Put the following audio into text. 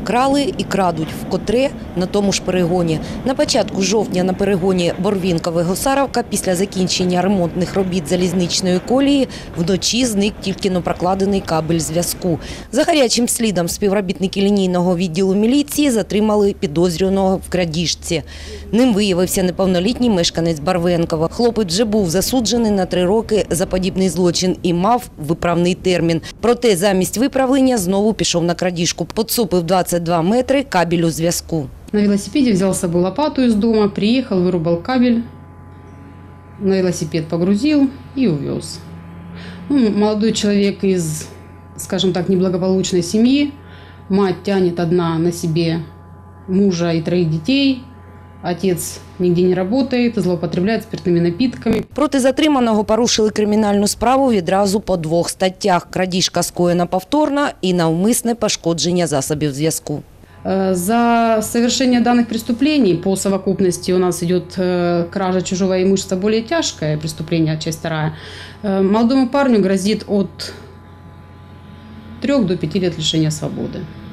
Крали і крадуть вкотре на тому ж перегоні. На початку жовтня на перегоні Борвінкове-Госаровка після закінчення ремонтних робіт залізничної колії вночі зник тільки прокладений кабель зв'язку. За гарячим слідом співробітники лінійного відділу міліції затримали підозрюваного в крадіжці. Ним виявився неповнолітній мешканець Барвенкова. Хлопець вже був засуджений на 3 роки за подібний злочин і мав виправний термін. Проте замість виправлення знову пішов на крадіжку. Поцупив 22 метри кабелю зв'язку. На велосипеде взял с собой лопату из дома, приехал, вырубал кабель, на велосипед погрузил и увез. Молодой человек из, скажем так, неблагополучной семьи. Мать тянет одна на себе мужа и 3 детей. Отец нигде не работает, злоупотребляет спиртными напитками. Проти затриманого порушили кримінальну справу відразу по 2 статтях – крадіжка скоєна повторно і навмисне пошкодження засобів зв'язку. За совершение данных преступлений по совокупности у нас идет кража чужого имущества более тяжкое преступление, часть 2. Молодому парню грозит от 3 до 5 лет лишения свободы.